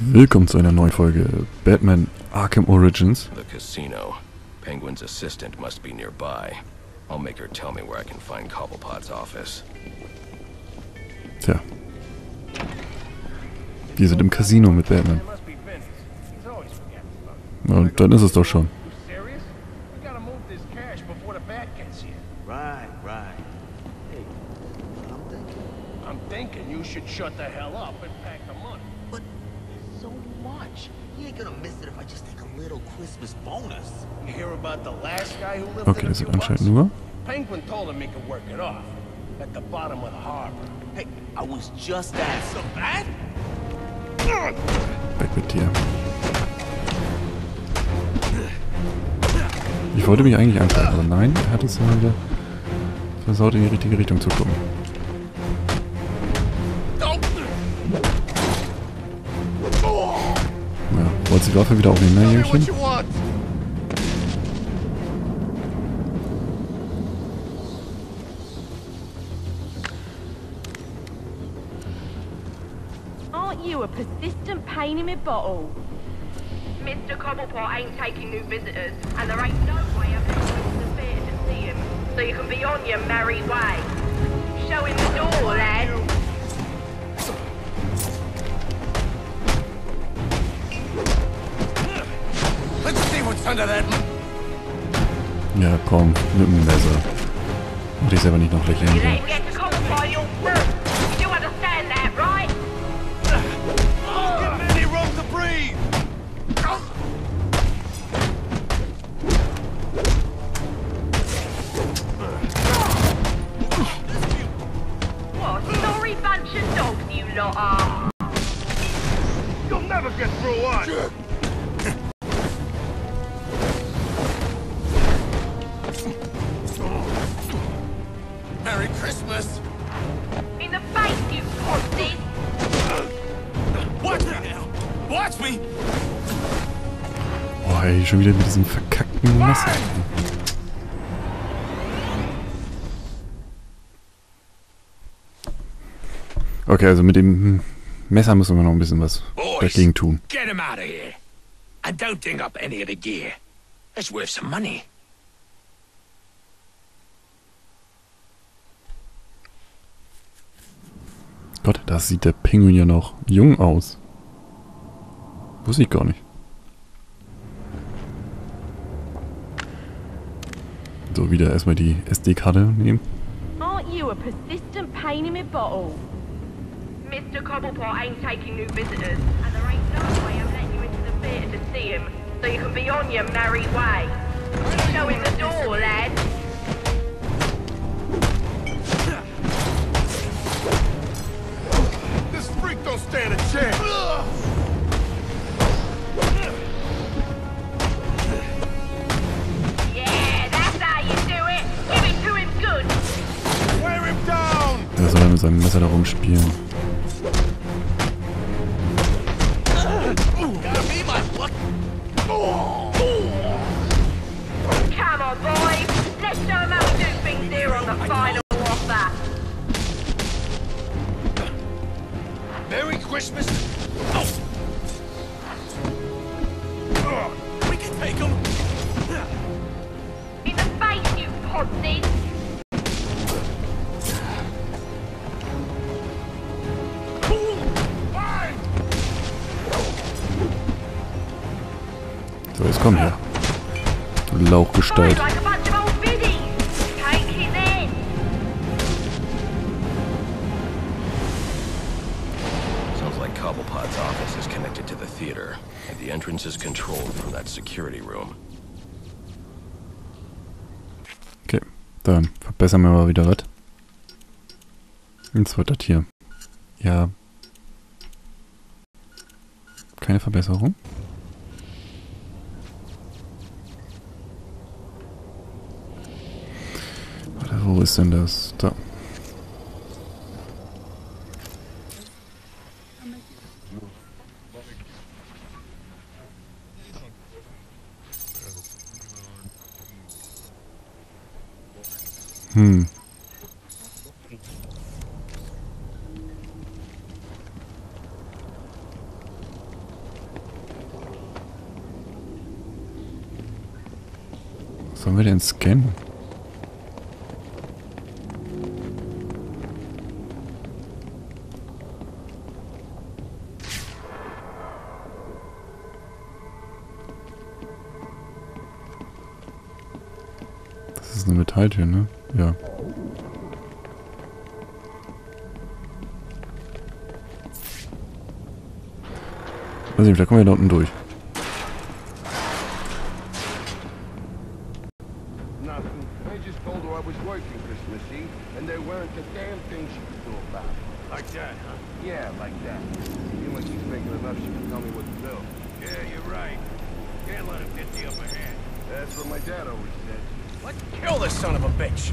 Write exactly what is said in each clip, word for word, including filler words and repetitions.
Willkommen zu einer neuen Folge Batman Arkham Origins. The casino. Penguin's assistant must be nearby. I'll make her tell me where I can find Cobblepot's office. Tja. Wir sind im Casino mit Batman. Und dann ist es doch schon. Right, right. Hey, I'm thinking. I'm thinking you should shut the hell up and pack the money. But so much. You ain't gonna miss it if I just take a little Christmas bonus. You hear about the last guy who lived Okay, in a das few sind anscheinend bucks? nur. Penguin told him he could work it off at the bottom of the harbor. Hey, I was just at so bad. Weg mit dir. Ich wollte mich eigentlich anschauen, aber nein, er hat es mal wieder versaut, in die richtige Richtung zu gucken. Ja, wollt die Waffe wieder aufnehmen, ne, Jüngchen? Aren't you a persistent pain in my bottle? Mister Cobblepot ain't taking new visitors, and there ain't no way I'm going to the theatre to see him, so you can be on your merry way. Show him the door, lad. Let's see what's under that. Ja, komm, mit dem Messer. Mach dich selber nicht noch You lächerlich. let him get to Cobblepot, you'll burn. You do understand that, right? Give him any room to breathe. What a sorry bunch of dogs you lot are. You'll never get through us. Merry Christmas. In the face, you pussies. Watch me now. Watch me. Boah, ey, schon wieder mit diesem verkackten Messer. Okay, also mit dem Messer müssen wir noch ein bisschen was dagegen tun. Get him out of here. And don't ding up any of the gear. It's worth some money. Gott, da sieht der Pinguin ja noch jung aus. Wusste ich gar nicht. So, wieder erstmal die S D-Karte nehmen. Aren't you a persistent pain in my bottle? Mister Cobblepot ain't taking new visitors, and there ain't no way I'm letting you into the theatre to see him, so you can be on your merry way. Show him the door, lad. This freak don't stand a chance. Yeah, that's how you do it. Give it to him good. Wear him down. Da soll er mit seinem Messer da rumspielen. Gotta be my luck. Come on, boys. Let's show him how we do things here on the final offer. Merry Christmas. Oh. We can take him. In the face, you pussies. So, jetzt komm her. Du Lauchgestalt. Like a bunch of old biddies. Take his head. Sounds like Cobblepot's office is connected to the theater, and the entrance is controlled from that security room. Okay, dann verbessern wir mal wieder was. Jetzt wird das hier. Ja. Keine Verbesserung. Warte, wo ist denn das? Da. Hm. Sollen wir denn scannen? Das ist eine Metalltür, ne? Ja. Weiß nicht, vielleicht kommen wir da unten durch. Nothing. I just told her I was working Christmas Eve, and there weren't a damn thing she could do about it. Like that, huh? Yeah, like that. Even when she's making enough, she can tell me what to do. Yeah, you're right. Can't let him get the upper hand. That's what my dad always said. Let's kill this son of a bitch!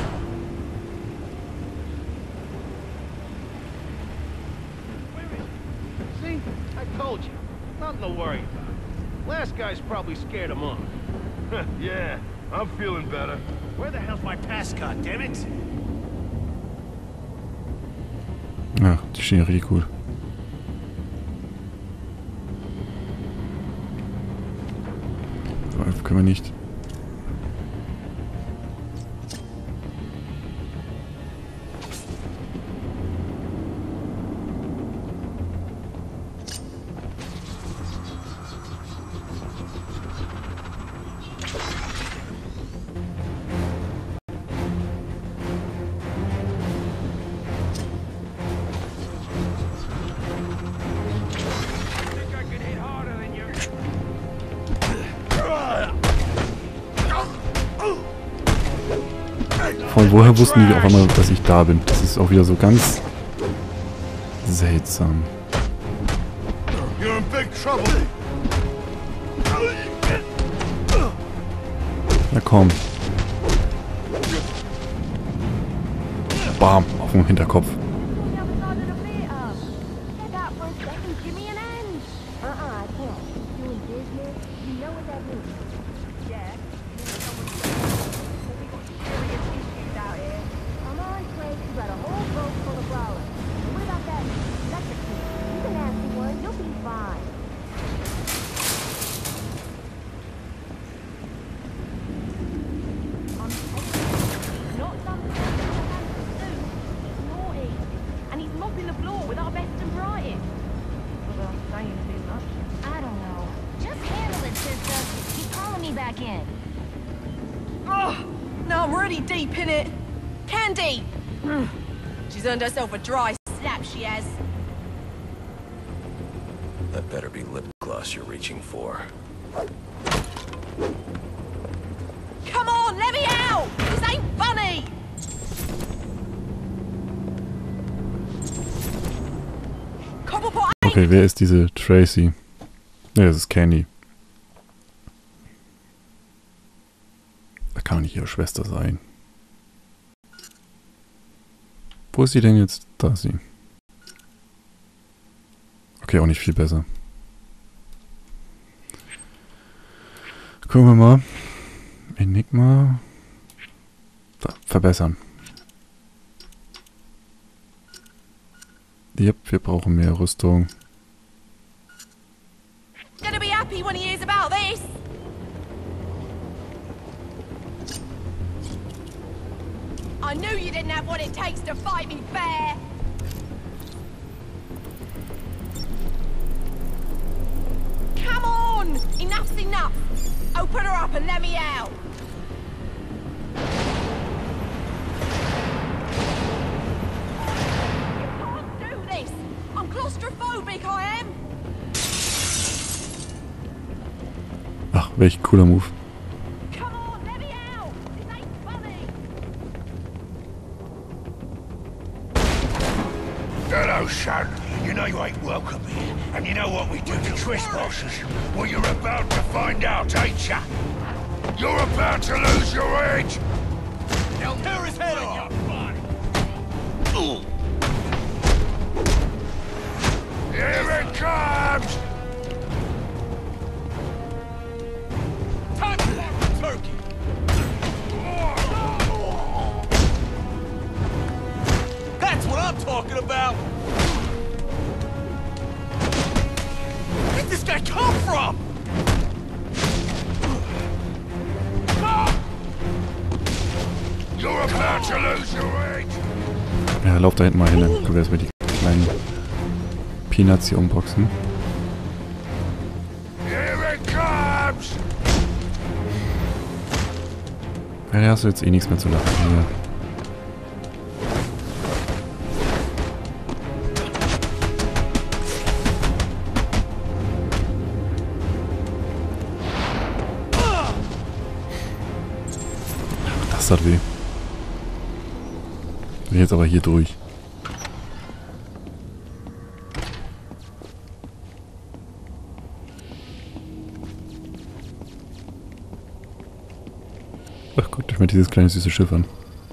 See? I told you. Nothing to worry about. Last guy's probably scared him off. Yeah, I'm feeling better. Where the hell's my pass card, damn it? Ja, die stehen ja richtig gut. So, können wir nicht. Von woher wussten die auf einmal, dass ich da bin? Das ist auch wieder so ganz seltsam. You're in big trouble. Na komm. Bam, auf dem Hinterkopf. Now I'm really deep in it. Candy! She's earned herself a dry slap, she has. That better be lip gloss you're reaching for. Come on, let me out! This ain't funny! Cobblepot ain't... Okay, wer ist diese Tracy? Ne, das ist Candy. Da kann doch nicht ihre Schwester sein. Wo ist sie denn jetzt? Da ist sie. Okay, auch nicht viel besser. Gucken wir mal. Enigma. Da, verbessern. Yep, wir brauchen mehr Rüstung. Gonna be happy when he hears about this. I knew you didn't have what it takes to fight me fair. Come on! Enough's enough! Open her up and let me out! You can't do this! I'm claustrophobic, I am! Ach, welch cooler Move. Come on, let me out! This ain't funny! Hello, son. You know you ain't welcome here, and you know what we do to trespassers. Well, you're about to find out, ain't ya? You're about to lose your head! Now tear his head off! Here it comes! Time to walk the turkey! That's what I'm talking about! Where'd this guy come from? Ah! You're about to lose your edge. Ja, lauf da hinten mal hin, dann können wir erstmal die kleinen Peanuts hier umboxen. Here it comes! Ja, da hast du jetzt eh nichts mehr zu lachen hier. Das hat weh. Bin jetzt aber hier durch. Ach, guckt euch mal dieses kleine süße Schiff an.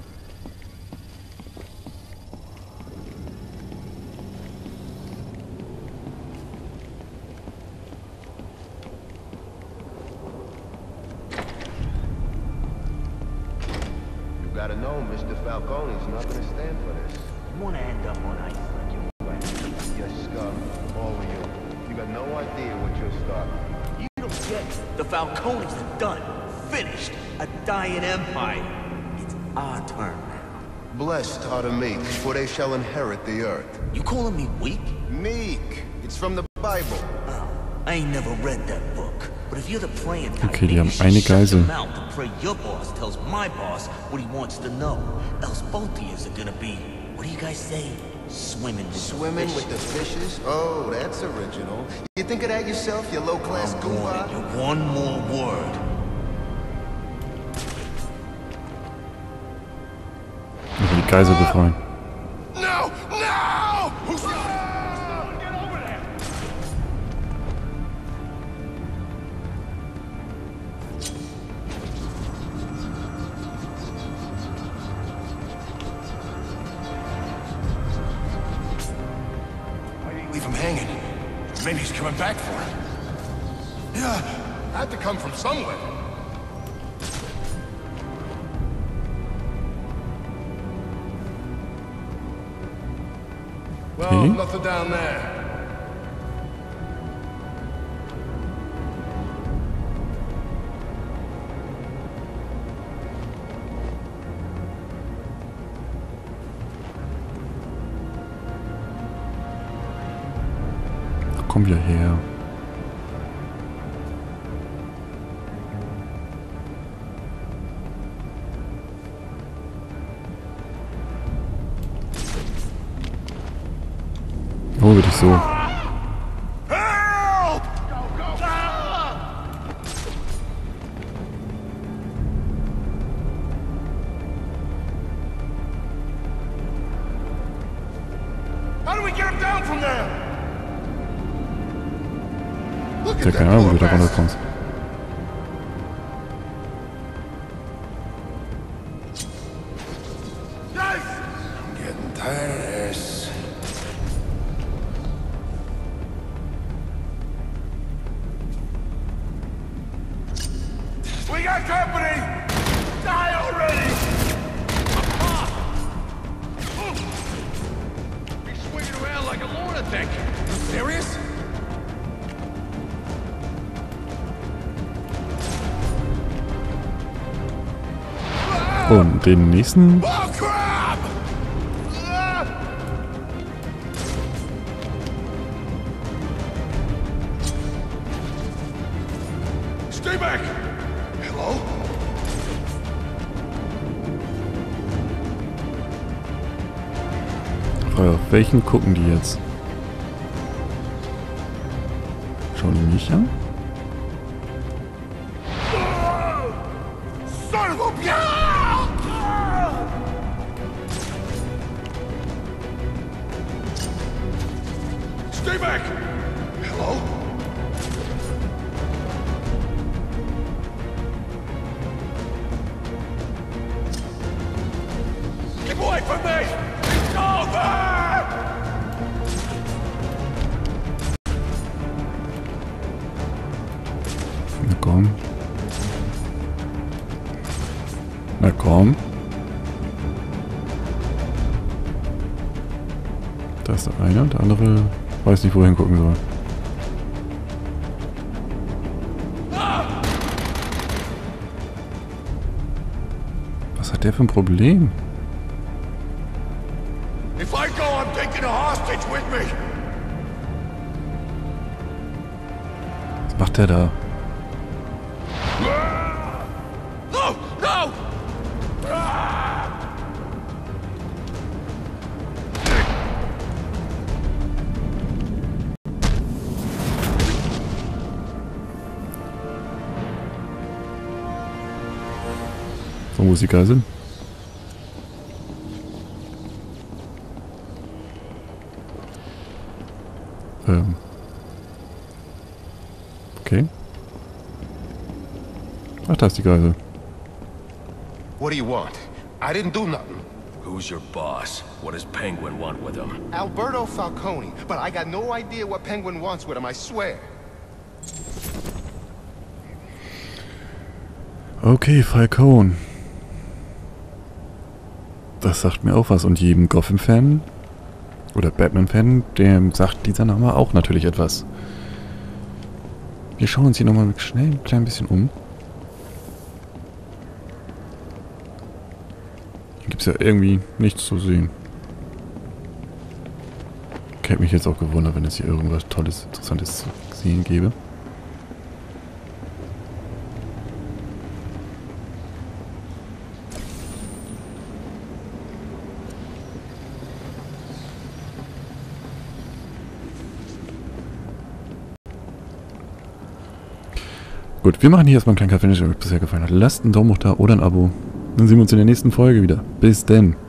You gotta know, Mister Falcone's not gonna stand for this. You wanna end up on Iceland, you right? Yes, Scott, all of you. You got no idea what you're starting. You don't get it. The Falcones are done. Finished. A dying empire. It's our turn now. Blessed are the meek, for they shall inherit the earth. You calling me weak? Meek. It's from the Bible. Oh, I ain't never read that book. But if you're the playing type, Okay, die you haben should eine shut your Geisel. mouth and pray your boss tells my boss what he wants to know. Else both of yous are gonna be, what do you guys say? Swimming with Swimming the with the fishes? Oh, that's original. You think of that yourself, you low-class I'm warning you, goomba? one more word. Also die Geisel befreien. No! No! Who's that? Get over there! Why did he leave him hanging? Maybe he's coming back for it. Yeah, had to come from somewhere. Well, Okay. nothing down there. Komm wieder her. Oh, würde ich so. Help! Go, go, go! How do we get him down from there? Look Ja, at keine that Ahnung, wie poor du da bastard. runterkommst. Yes! I'm getting tired of this. We got company! Die already! He's swinging around like a lunatic. You serious? Und den nächsten. Oh, crap! Ah! Stay back! Hello? Auf welchen gucken die jetzt? Schauen die mich an? Son of a bitch! Stay back! Hello? Keep away from me! It's over! Na komm. Na komm. Da ist der eine und der andere weiß nicht, wohin gucken soll. der für ein Problem? If I go, I'm taking a hostage with me. Was macht der da? No, no! So, wo ist die Geisel? Ähm. Okay. Ach, da ist die Geisel. What do you want? I didn't do nothing. Who's your boss? What does Penguin want with him? Alberto Falcone, but I got no idea what Penguin wants with him, I swear. Okay, Falcone. Das sagt mir auch was. Und jedem Gotham-Fan oder Batman-Fan, dem sagt dieser Name auch natürlich etwas. Wir schauen uns hier nochmal schnell ein klein bisschen um. Hier gibt es ja irgendwie nichts zu sehen. Ich hätte mich jetzt auch gewundert, wenn es hier irgendwas Tolles, Interessantes zu sehen gäbe. Gut, wir machen hier erstmal einen kleinen Cut, wenn es euch bisher gefallen hat. Lasst einen Daumen hoch da oder ein Abo. Dann sehen wir uns in der nächsten Folge wieder. Bis denn.